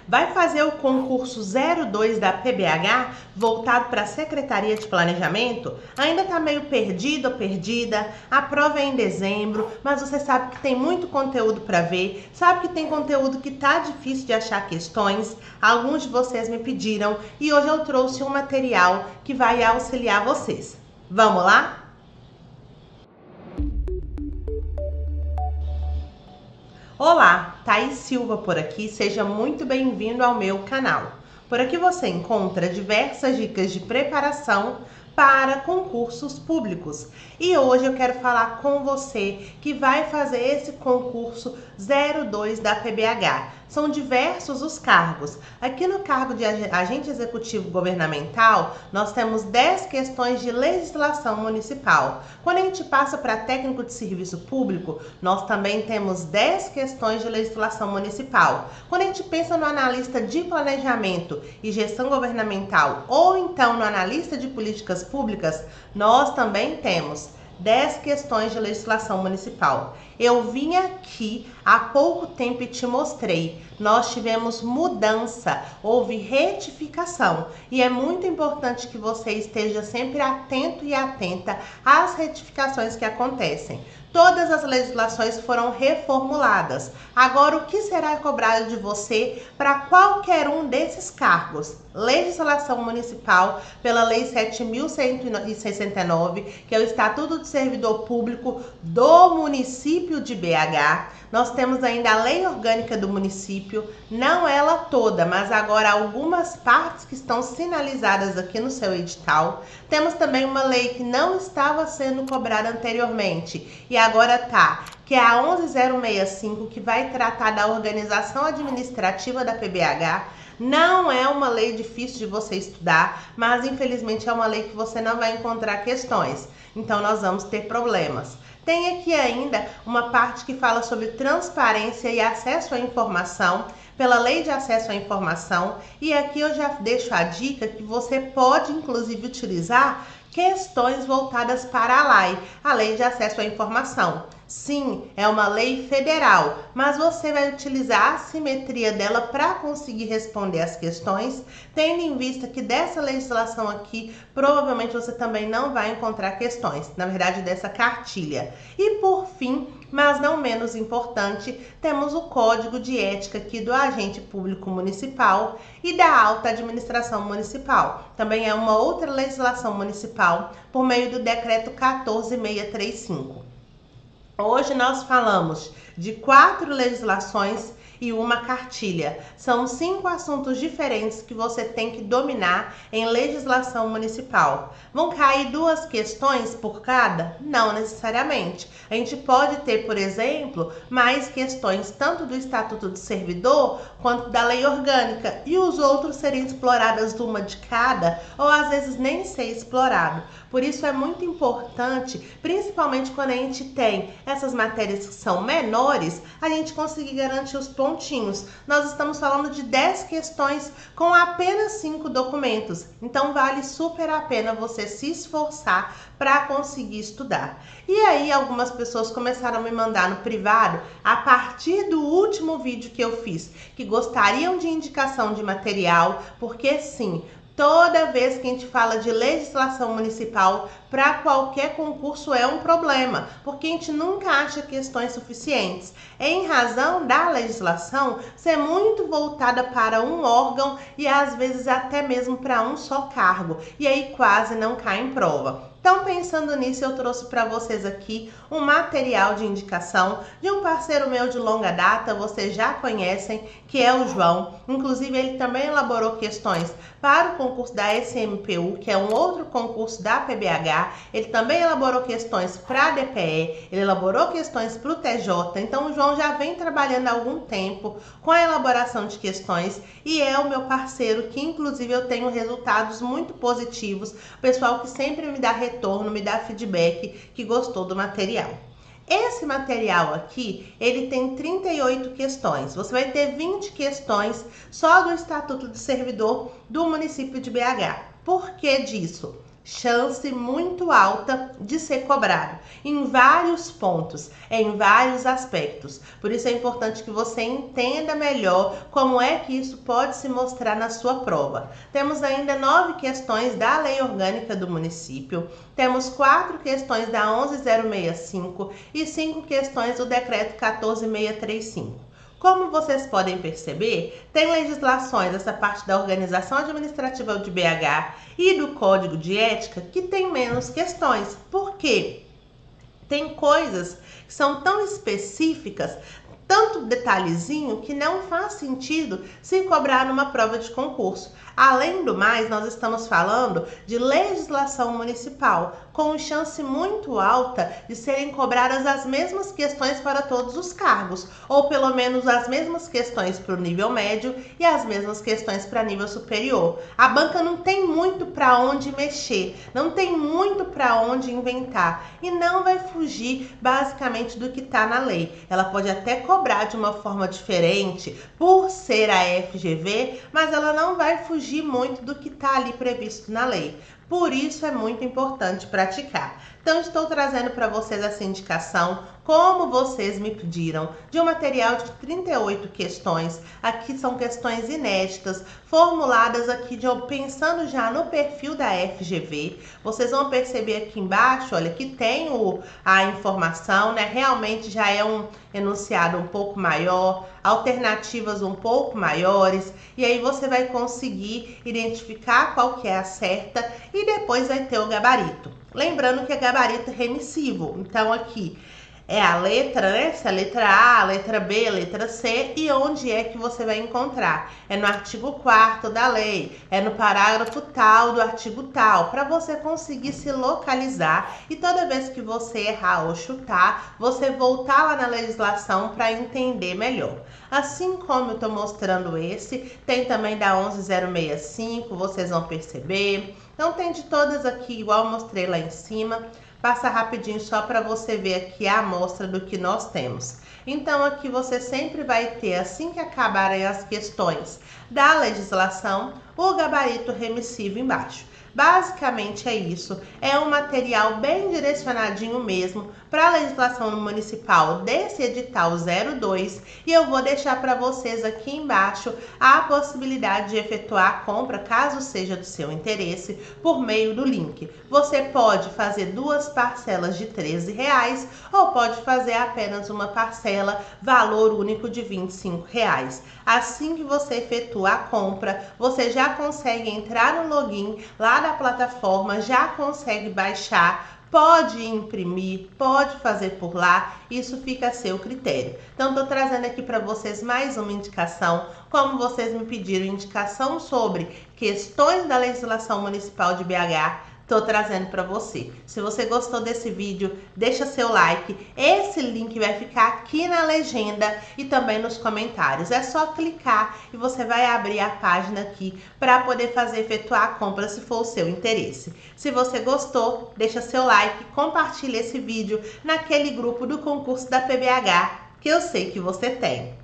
Vai fazer o concurso 02 da PBH, voltado para a Secretaria de Planejamento? Ainda está meio perdido ou perdida? A prova é em dezembro, mas você sabe que tem muito conteúdo para ver, sabe que tem conteúdo que tá difícil de achar questões. Alguns de vocês me pediram e hoje eu trouxe um material que vai auxiliar vocês. Vamos lá? Olá, Thaís Silva por aqui, seja muito bem-vindo ao meu canal. Por aqui você encontra diversas dicas de preparação para concursos públicos. E hoje eu quero falar com você que vai fazer esse concurso 02 da PBH. São diversos os cargos. Aqui no cargo de agente executivo governamental, nós temos 10 questões de legislação municipal. Quando a gente passa para técnico de serviço público, nós também temos 10 questões de legislação municipal. Quando a gente pensa no analista de planejamento e gestão governamental, ou então no analista de políticas públicas, nós também temos 10 questões de legislação municipal. Eu vim aqui há pouco tempo e te mostrei. Nós tivemos mudança, houve retificação. E é muito importante que você esteja sempre atento e atenta às retificações que acontecem. Todas as legislações foram reformuladas. Agora, o que será cobrado de você para qualquer um desses cargos? Legislação municipal pela Lei 7.169, que é o Estatuto do Servidor Público do município de BH. Nós temos ainda a Lei Orgânica do município, não ela toda, mas agora algumas partes que estão sinalizadas aqui no seu edital. Temos também uma lei que não estava sendo cobrada anteriormente e agora tá, que é a 11065, que vai tratar da organização administrativa da PBH. Não é uma lei difícil de você estudar, mas infelizmente é uma lei que você não vai encontrar questões. Então nós vamos ter problemas. Tem aqui ainda uma parte que fala sobre transparência e acesso à informação, pela Lei de Acesso à Informação. E aqui eu já deixo a dica que você pode inclusive utilizar questões voltadas para a Lei de Acesso à Informação. Sim, é uma lei federal, mas você vai utilizar a simetria dela para conseguir responder as questões, tendo em vista que dessa legislação aqui, provavelmente você também não vai encontrar questões, na verdade dessa cartilha. E por fim, mas não menos importante, temos o Código de Ética aqui do Agente Público Municipal e da Alta Administração Municipal. Também é uma outra legislação municipal por meio do Decreto 14.635. Hoje nós falamos de 4 legislações e uma cartilha. São 5 assuntos diferentes que você tem que dominar em legislação municipal. Vão cair 2 questões por cada? Não necessariamente. A gente pode ter, por exemplo, mais questões tanto do Estatuto do Servidor quanto da Lei Orgânica, e os outros seriam exploradas uma de cada, ou às vezes nem ser explorado. Por isso é muito importante, principalmente quando a gente tem essas matérias que são menores, a gente conseguir garantir os pontinhos. Nós estamos falando de 10 questões com apenas 5 documentos, então vale super a pena você se esforçar para conseguir estudar. E aí algumas pessoas começaram a me mandar no privado, a partir do último vídeo que eu fiz, que gostariam de indicação de material, porque sim, toda vez que a gente fala de legislação municipal, para qualquer concurso é um problema, porque a gente nunca acha questões suficientes, em razão da legislação ser muito voltada para um órgão e às vezes até mesmo para um só cargo, e aí quase não cai em prova. Então, pensando nisso, eu trouxe para vocês aqui um material de indicação de um parceiro meu de longa data, vocês já conhecem, que é o João. Inclusive, ele também elaborou questões para o concurso da SMPU, que é um outro concurso da PBH. Ele também elaborou questões para a DPE, ele elaborou questões para o TJ. Então, o João já vem trabalhando há algum tempo com a elaboração de questões e é o meu parceiro, que inclusive eu tenho resultados muito positivos. O pessoal que sempre me dá retorno, me dá feedback, que gostou do material. Esse material aqui, ele tem 38 questões. Você vai ter 20 questões só do Estatuto do Servidor do município de BH. Por que disso? chance muito alta de ser cobrado em vários pontos, em vários aspectos. Por isso é importante que você entenda melhor como é que isso pode se mostrar na sua prova. Temos ainda 9 questões da Lei Orgânica do Município, temos 4 questões da 11.065 e 5 questões do Decreto 14.635. Como vocês podem perceber, tem legislações, essa parte da Organização Administrativa de BH e do Código de Ética, que tem menos questões. Por quê? Tem coisas que são tão específicas, tanto detalhezinho, que não faz sentido se cobrar numa prova de concurso. Além do mais, nós estamos falando de legislação municipal, com chance muito alta de serem cobradas as mesmas questões para todos os cargos, ou pelo menos as mesmas questões para o nível médio e as mesmas questões para nível superior. A banca não tem muito para onde mexer, não tem muito para onde inventar e não vai fugir basicamente do que está na lei. Ela pode até cobrar de uma forma diferente por ser a FGV, mas ela não vai fugir muito do que está ali previsto na lei. Por isso é muito importante praticar. Então estou trazendo para vocês essa indicação, como vocês me pediram, de um material de 38 questões. Aqui são questões inéditas, formuladas aqui pensando já no perfil da FGV. Vocês vão perceber aqui embaixo, olha, que tem a informação, né? Realmente já é um enunciado um pouco maior, alternativas um pouco maiores, e aí você vai conseguir identificar qual que é a certa e depois vai ter o gabarito. Lembrando que é gabarito remissivo, então aqui é a letra, né? Se é a letra A, a letra B, a letra C, e onde é que você vai encontrar? É no artigo 4º da lei, é no parágrafo tal do artigo tal, para você conseguir se localizar e toda vez que você errar ou chutar, você voltar lá na legislação para entender melhor. Assim como eu estou mostrando esse, tem também da 11.065, vocês vão perceber. Então tem de todas aqui, igual eu mostrei lá em cima. Passa rapidinho só para você ver aqui a amostra do que nós temos. Então aqui você sempre vai ter, assim que acabarem as questões da legislação, o gabarito remissivo embaixo. Basicamente é isso, é um material bem direcionadinho mesmo para a legislação municipal desse edital 02, e eu vou deixar para vocês aqui embaixo a possibilidade de efetuar a compra, caso seja do seu interesse, por meio do link. Você pode fazer 2 parcelas de R$13 ou pode fazer apenas uma parcela, valor único de R$25. Assim que você efetua a compra, você já consegue entrar no login lá da plataforma, já consegue baixar, pode imprimir, pode fazer por lá, isso fica a seu critério. Então, estou trazendo aqui para vocês mais uma indicação, como vocês me pediram indicação sobre questões da legislação municipal de BH, estou trazendo para você. Se você gostou desse vídeo, deixa seu like. Esse link vai ficar aqui na legenda e também nos comentários. É só clicar e você vai abrir a página aqui para poder efetuar a compra se for o seu interesse. Se você gostou, deixa seu like, compartilha esse vídeo naquele grupo do concurso da PBH que eu sei que você tem.